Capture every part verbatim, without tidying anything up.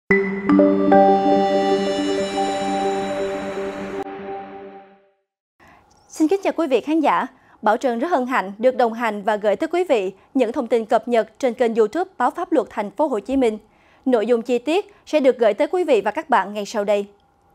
Xin kính chào quý vị khán giả. Bảo Trân rất hân hạnh được đồng hành và gửi tới quý vị những thông tin cập nhật trên kênh YouTube Báo Pháp Luật Thành phố Hồ Chí Minh. Nội dung chi tiết sẽ được gửi tới quý vị và các bạn ngay sau đây.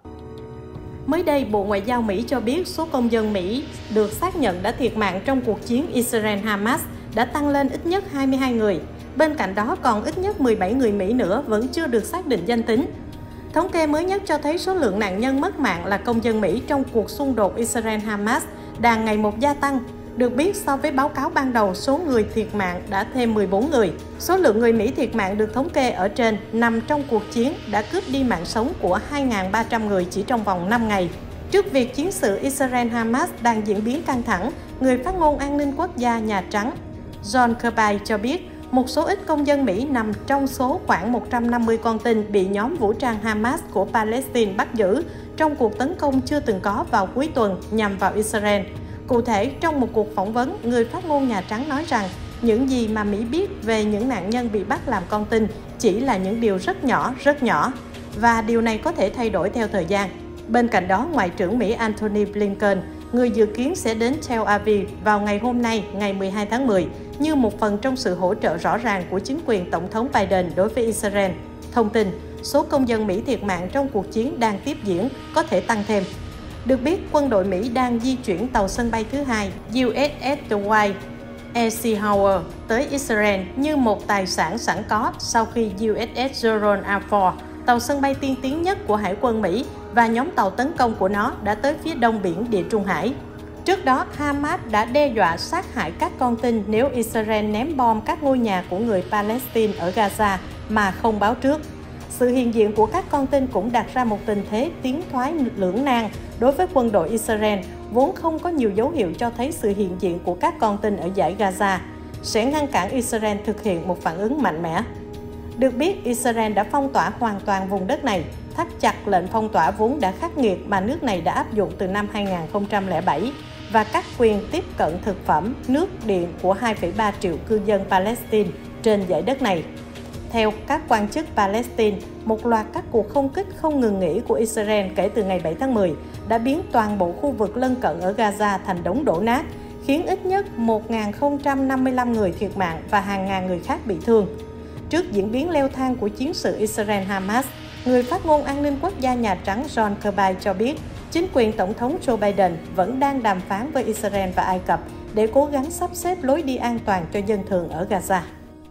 Mới đây, Bộ Ngoại giao Mỹ cho biết số công dân Mỹ được xác nhận đã thiệt mạng trong cuộc chiến Israel-Hamas đã tăng lên ít nhất hai mươi hai người. Bên cạnh đó, còn ít nhất mười bảy người Mỹ nữa vẫn chưa được xác định danh tính. Thống kê mới nhất cho thấy số lượng nạn nhân mất mạng là công dân Mỹ trong cuộc xung đột Israel-Hamas đang ngày một gia tăng. Được biết, so với báo cáo ban đầu, số người thiệt mạng đã thêm mười bốn người. Số lượng người Mỹ thiệt mạng được thống kê ở trên nằm trong cuộc chiến đã cướp đi mạng sống của hai nghìn ba trăm người chỉ trong vòng năm ngày. Trước việc chiến sự Israel-Hamas đang diễn biến căng thẳng, người phát ngôn an ninh quốc gia Nhà Trắng John Kirby cho biết một số ít công dân Mỹ nằm trong số khoảng một trăm năm mươi con tin bị nhóm vũ trang Hamas của Palestine bắt giữ trong cuộc tấn công chưa từng có vào cuối tuần nhằm vào Israel. Cụ thể, trong một cuộc phỏng vấn, người phát ngôn Nhà Trắng nói rằng những gì mà Mỹ biết về những nạn nhân bị bắt làm con tin chỉ là những điều rất nhỏ, rất nhỏ, và điều này có thể thay đổi theo thời gian. Bên cạnh đó, Ngoại trưởng Mỹ Antony Blinken, người dự kiến sẽ đến Tel Aviv vào ngày hôm nay, ngày mười hai tháng mười, như một phần trong sự hỗ trợ rõ ràng của chính quyền Tổng thống Biden đối với Israel. Thông tin, số công dân Mỹ thiệt mạng trong cuộc chiến đang tiếp diễn có thể tăng thêm. Được biết, quân đội Mỹ đang di chuyển tàu sân bay thứ hai u ét ét Dwight Eisenhower tới Israel như một tài sản sẵn có sau khi u ét ét Gerald R. Ford, tàu sân bay tiên tiến nhất của Hải quân Mỹ và nhóm tàu tấn công của nó đã tới phía đông biển Địa Trung Hải. Trước đó, Hamas đã đe dọa sát hại các con tin nếu Israel ném bom các ngôi nhà của người Palestine ở Gaza mà không báo trước. Sự hiện diện của các con tin cũng đặt ra một tình thế tiến thoái lưỡng nan đối với quân đội Israel, vốn không có nhiều dấu hiệu cho thấy sự hiện diện của các con tin ở dải Gaza sẽ ngăn cản Israel thực hiện một phản ứng mạnh mẽ. Được biết, Israel đã phong tỏa hoàn toàn vùng đất này, thắt chặt lệnh phong tỏa vốn đã khắc nghiệt mà nước này đã áp dụng từ năm hai nghìn không trăm lẻ bảy và cắt quyền tiếp cận thực phẩm, nước, điện của hai phẩy ba triệu cư dân Palestine trên dải đất này. Theo các quan chức Palestine, một loạt các cuộc không kích không ngừng nghỉ của Israel kể từ ngày bảy tháng mười đã biến toàn bộ khu vực lân cận ở Gaza thành đống đổ nát, khiến ít nhất một nghìn không trăm năm mươi lăm người thiệt mạng và hàng ngàn người khác bị thương. Trước diễn biến leo thang của chiến sự Israel-Hamas, người phát ngôn an ninh quốc gia Nhà Trắng John Kirby cho biết chính quyền Tổng thống Joe Biden vẫn đang đàm phán với Israel và Ai Cập để cố gắng sắp xếp lối đi an toàn cho dân thường ở Gaza.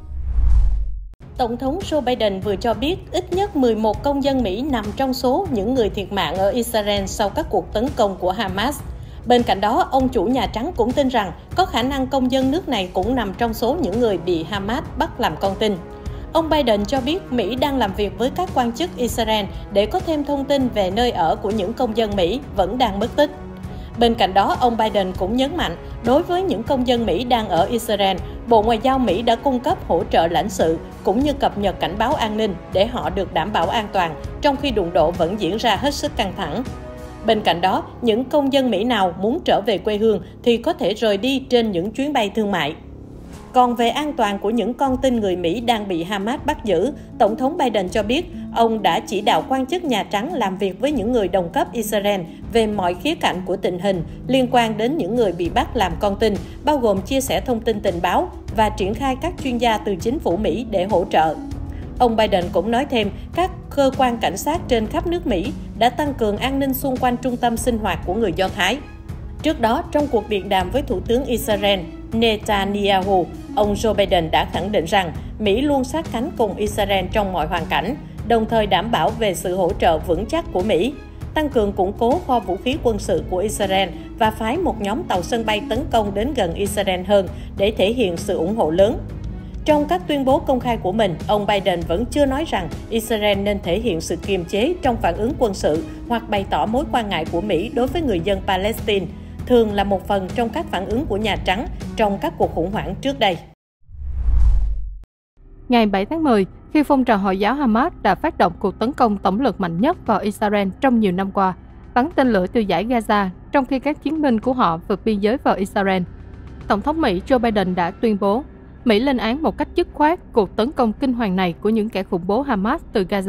Tổng thống Joe Biden vừa cho biết ít nhất mười một công dân Mỹ nằm trong số những người thiệt mạng ở Israel sau các cuộc tấn công của Hamas. Bên cạnh đó, ông chủ Nhà Trắng cũng tin rằng có khả năng công dân nước này cũng nằm trong số những người bị Hamas bắt làm con tin. Ông Biden cho biết Mỹ đang làm việc với các quan chức Israel để có thêm thông tin về nơi ở của những công dân Mỹ vẫn đang mất tích. Bên cạnh đó, ông Biden cũng nhấn mạnh, đối với những công dân Mỹ đang ở Israel, Bộ Ngoại giao Mỹ đã cung cấp hỗ trợ lãnh sự cũng như cập nhật cảnh báo an ninh để họ được đảm bảo an toàn, trong khi đụng độ vẫn diễn ra hết sức căng thẳng. Bên cạnh đó, những công dân Mỹ nào muốn trở về quê hương thì có thể rời đi trên những chuyến bay thương mại. Còn về an toàn của những con tin người Mỹ đang bị Hamas bắt giữ, Tổng thống Biden cho biết ông đã chỉ đạo quan chức Nhà Trắng làm việc với những người đồng cấp Israel về mọi khía cạnh của tình hình liên quan đến những người bị bắt làm con tin, bao gồm chia sẻ thông tin tình báo và triển khai các chuyên gia từ chính phủ Mỹ để hỗ trợ. Ông Biden cũng nói thêm các cơ quan cảnh sát trên khắp nước Mỹ đã tăng cường an ninh xung quanh trung tâm sinh hoạt của người Do Thái. Trước đó, trong cuộc điện đàm với Thủ tướng Israel Netanyahu, ông Joe Biden đã khẳng định rằng Mỹ luôn sát cánh cùng Israel trong mọi hoàn cảnh, đồng thời đảm bảo về sự hỗ trợ vững chắc của Mỹ, tăng cường củng cố kho vũ khí quân sự của Israel và phái một nhóm tàu sân bay tấn công đến gần Israel hơn để thể hiện sự ủng hộ lớn. Trong các tuyên bố công khai của mình, ông Biden vẫn chưa nói rằng Israel nên thể hiện sự kiềm chế trong phản ứng quân sự hoặc bày tỏ mối quan ngại của Mỹ đối với người dân Palestine, thường là một phần trong các phản ứng của Nhà Trắng trong các cuộc khủng hoảng trước đây. Ngày bảy tháng mười, khi phong trào Hồi giáo Hamas đã phát động cuộc tấn công tổng lực mạnh nhất vào Israel trong nhiều năm qua, bắn tên lửa từ dải Gaza trong khi các chiến binh của họ vượt biên giới vào Israel. Tổng thống Mỹ Joe Biden đã tuyên bố, Mỹ lên án một cách dứt khoát cuộc tấn công kinh hoàng này của những kẻ khủng bố Hamas từ Gaza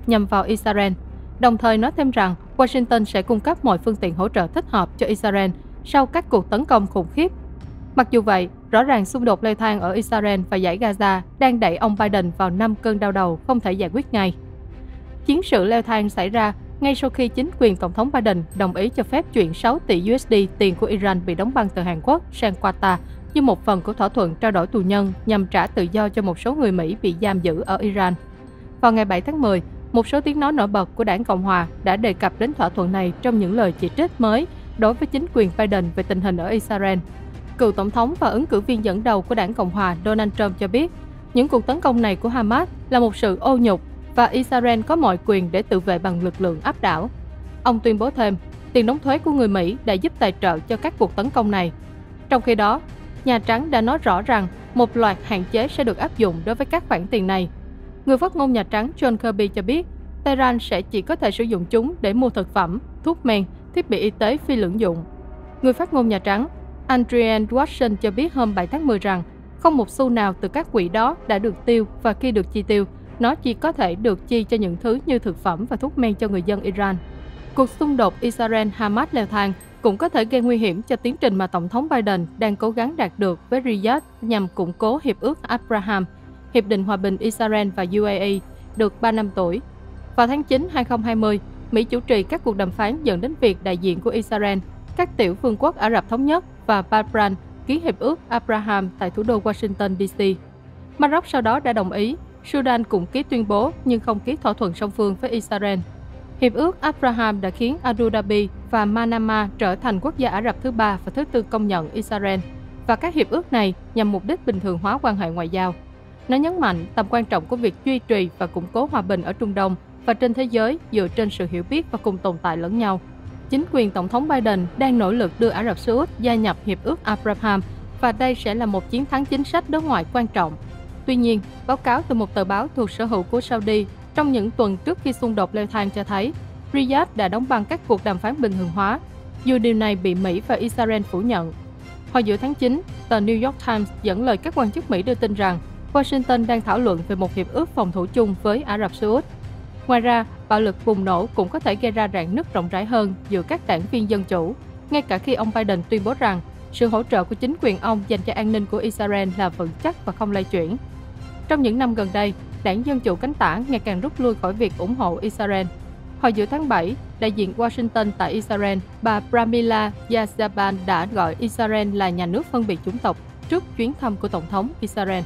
nhằm vào Israel, đồng thời nói thêm rằng Washington sẽ cung cấp mọi phương tiện hỗ trợ thích hợp cho Israel sau các cuộc tấn công khủng khiếp. Mặc dù vậy, rõ ràng xung đột leo thang ở Israel và dải Gaza đang đẩy ông Biden vào năm cơn đau đầu không thể giải quyết ngay. Chiến sự leo thang xảy ra ngay sau khi chính quyền Tổng thống Biden đồng ý cho phép chuyển sáu tỷ đô la tiền của Iran bị đóng băng từ Hàn Quốc sang Qatar như một phần của thỏa thuận trao đổi tù nhân nhằm trả tự do cho một số người Mỹ bị giam giữ ở Iran. Vào ngày bảy tháng mười, một số tiếng nói nổi bật của đảng Cộng hòa đã đề cập đến thỏa thuận này trong những lời chỉ trích mới đối với chính quyền Biden về tình hình ở Israel. Cựu Tổng thống và ứng cử viên dẫn đầu của đảng Cộng hòa Donald Trump cho biết, những cuộc tấn công này của Hamas là một sự ô nhục và Israel có mọi quyền để tự vệ bằng lực lượng áp đảo. Ông tuyên bố thêm, tiền đóng thuế của người Mỹ đã giúp tài trợ cho các cuộc tấn công này. Trong khi đó, Nhà Trắng đã nói rõ rằng một loạt hạn chế sẽ được áp dụng đối với các khoản tiền này. Người phát ngôn Nhà Trắng John Kirby cho biết, Tehran sẽ chỉ có thể sử dụng chúng để mua thực phẩm, thuốc men, thiết bị y tế phi lưỡng dụng. Người phát ngôn Nhà Trắng Adrienne Watson cho biết hôm bảy tháng mười rằng không một xu nào từ các quỹ đó đã được tiêu và khi được chi tiêu, nó chỉ có thể được chi cho những thứ như thực phẩm và thuốc men cho người dân Iran. Cuộc xung đột Israel-Hamas leo thang cũng có thể gây nguy hiểm cho tiến trình mà Tổng thống Biden đang cố gắng đạt được với Riyadh nhằm củng cố Hiệp ước Abraham, Hiệp định Hòa bình Israel và u a e, được ba năm tuổi. Vào tháng chín năm hai nghìn không trăm hai mươi, Mỹ chủ trì các cuộc đàm phán dẫn đến việc đại diện của Israel, các tiểu vương quốc Ả Rập Thống Nhất và Bahrain ký Hiệp ước Abraham tại thủ đô Washington, D C Maroc sau đó đã đồng ý, Sudan cũng ký tuyên bố nhưng không ký thỏa thuận song phương với Israel. Hiệp ước Abraham đã khiến Abu Dhabi và Manama trở thành quốc gia Ả Rập thứ ba và thứ tư công nhận Israel, và các hiệp ước này nhằm mục đích bình thường hóa quan hệ ngoại giao. Nó nhấn mạnh tầm quan trọng của việc duy trì và củng cố hòa bình ở Trung Đông và trên thế giới dựa trên sự hiểu biết và cùng tồn tại lẫn nhau. Chính quyền Tổng thống Biden đang nỗ lực đưa Ả Rập Xê Út gia nhập Hiệp ước Abraham và đây sẽ là một chiến thắng chính sách đối ngoại quan trọng. Tuy nhiên, báo cáo từ một tờ báo thuộc sở hữu của Saudi trong những tuần trước khi xung đột leo thang cho thấy Riyadh đã đóng băng các cuộc đàm phán bình thường hóa, dù điều này bị Mỹ và Israel phủ nhận. Hồi giữa tháng chín, tờ New York Times dẫn lời các quan chức Mỹ đưa tin rằng Washington đang thảo luận về một hiệp ước phòng thủ chung với Ả Rập Xê Út. Ngoài ra, bạo lực bùng nổ cũng có thể gây ra rạn nứt rộng rãi hơn giữa các đảng viên dân chủ, ngay cả khi ông Biden tuyên bố rằng sự hỗ trợ của chính quyền ông dành cho an ninh của Israel là vững chắc và không lay chuyển. Trong những năm gần đây, đảng Dân Chủ cánh tả ngày càng rút lui khỏi việc ủng hộ Israel. Hồi giữa tháng bảy, đại diện Washington tại Israel, bà Pramila Yazaban đã gọi Israel là nhà nước phân biệt chủng tộc trước chuyến thăm của Tổng thống Israel.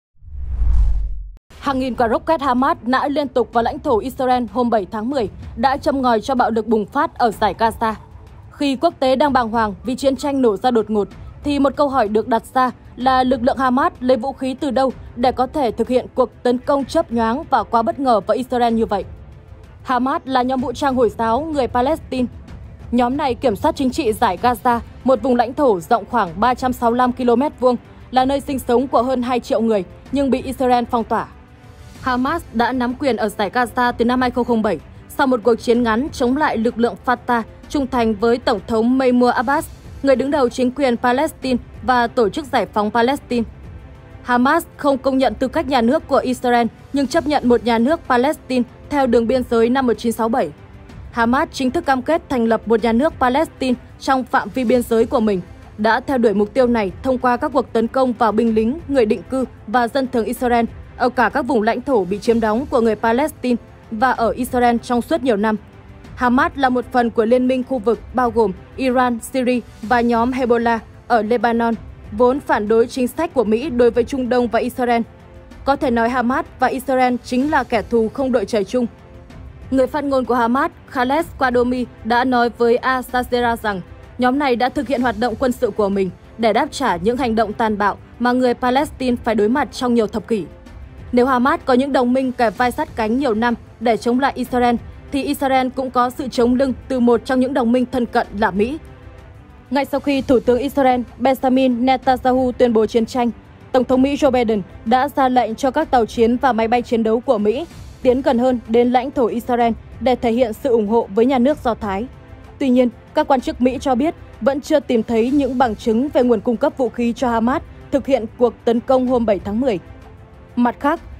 Hàng nghìn quả rocket Hamas nã liên tục vào lãnh thổ Israel hôm bảy tháng mười đã châm ngòi cho bạo lực bùng phát ở dải Gaza. Khi quốc tế đang bàng hoàng vì chiến tranh nổ ra đột ngột, thì một câu hỏi được đặt ra là lực lượng Hamas lấy vũ khí từ đâu để có thể thực hiện cuộc tấn công chớp nhoáng và quá bất ngờ vào Israel như vậy. Hamas là nhóm vũ trang Hồi giáo người Palestine. Nhóm này kiểm soát chính trị dải Gaza, một vùng lãnh thổ rộng khoảng ba trăm sáu mươi lăm ki lô mét vuông, là nơi sinh sống của hơn hai triệu người nhưng bị Israel phong tỏa. Hamas đã nắm quyền ở dải Gaza từ năm hai nghìn không trăm lẻ bảy sau một cuộc chiến ngắn chống lại lực lượng Fatah trung thành với Tổng thống Mahmoud Abbas, người đứng đầu chính quyền Palestine và Tổ chức Giải phóng Palestine. Hamas không công nhận tư cách nhà nước của Israel nhưng chấp nhận một nhà nước Palestine theo đường biên giới năm một nghìn chín trăm sáu mươi bảy. Hamas chính thức cam kết thành lập một nhà nước Palestine trong phạm vi biên giới của mình, đã theo đuổi mục tiêu này thông qua các cuộc tấn công vào binh lính, người định cư và dân thường Israel ở cả các vùng lãnh thổ bị chiếm đóng của người Palestine và ở Israel trong suốt nhiều năm. Hamas là một phần của liên minh khu vực bao gồm Iran, Syria và nhóm Hezbollah ở Lebanon, vốn phản đối chính sách của Mỹ đối với Trung Đông và Israel. Có thể nói Hamas và Israel chính là kẻ thù không đội trời chung. Người phát ngôn của Hamas, Khaled Qadomi, đã nói với Al Jazeera rằng nhóm này đã thực hiện hoạt động quân sự của mình để đáp trả những hành động tàn bạo mà người Palestine phải đối mặt trong nhiều thập kỷ. Nếu Hamas có những đồng minh kề vai sát cánh nhiều năm để chống lại Israel, thì Israel cũng có sự chống lưng từ một trong những đồng minh thân cận là Mỹ. Ngay sau khi Thủ tướng Israel Benjamin Netanyahu tuyên bố chiến tranh, Tổng thống Mỹ Joe Biden đã ra lệnh cho các tàu chiến và máy bay chiến đấu của Mỹ tiến gần hơn đến lãnh thổ Israel để thể hiện sự ủng hộ với nhà nước Do Thái. Tuy nhiên, các quan chức Mỹ cho biết vẫn chưa tìm thấy những bằng chứng về nguồn cung cấp vũ khí cho Hamas thực hiện cuộc tấn công hôm bảy tháng mười. Mặt khác,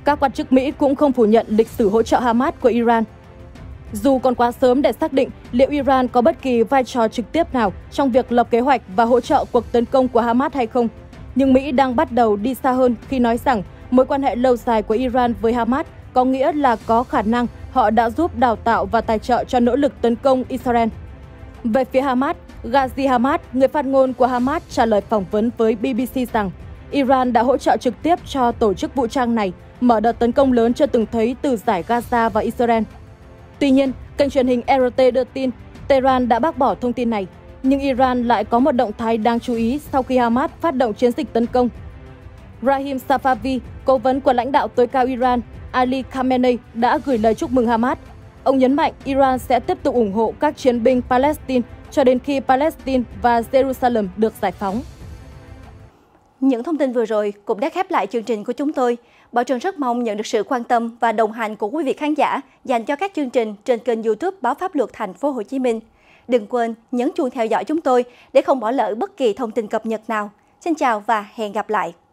Các quan chức Mỹ cũng không phủ nhận lịch sử hỗ trợ Hamas của Iran. Dù còn quá sớm để xác định liệu Iran có bất kỳ vai trò trực tiếp nào trong việc lập kế hoạch và hỗ trợ cuộc tấn công của Hamas hay không, nhưng Mỹ đang bắt đầu đi xa hơn khi nói rằng mối quan hệ lâu dài của Iran với Hamas có nghĩa là có khả năng họ đã giúp đào tạo và tài trợ cho nỗ lực tấn công Israel. Về phía Hamas, Ghazi Hamad, người phát ngôn của Hamas, trả lời phỏng vấn với B B C rằng Iran đã hỗ trợ trực tiếp cho tổ chức vũ trang này mở đợt tấn công lớn chưa từng thấy từ giải Gaza và Israel. Tuy nhiên, kênh truyền hình R T đưa tin Tehran đã bác bỏ thông tin này, nhưng Iran lại có một động thái đáng chú ý sau khi Hamas phát động chiến dịch tấn công. Rahim Safavi, cố vấn của lãnh đạo tối cao Iran, Ali Khamenei đã gửi lời chúc mừng Hamas. Ông nhấn mạnh Iran sẽ tiếp tục ủng hộ các chiến binh Palestine cho đến khi Palestine và Jerusalem được giải phóng. Những thông tin vừa rồi cũng đã khép lại chương trình của chúng tôi. Bảo Trân rất mong nhận được sự quan tâm và đồng hành của quý vị khán giả dành cho các chương trình trên kênh YouTube Báo Pháp Luật Thành phố Hồ Chí Minh. Đừng quên nhấn chuông theo dõi chúng tôi để không bỏ lỡ bất kỳ thông tin cập nhật nào. Xin chào và hẹn gặp lại.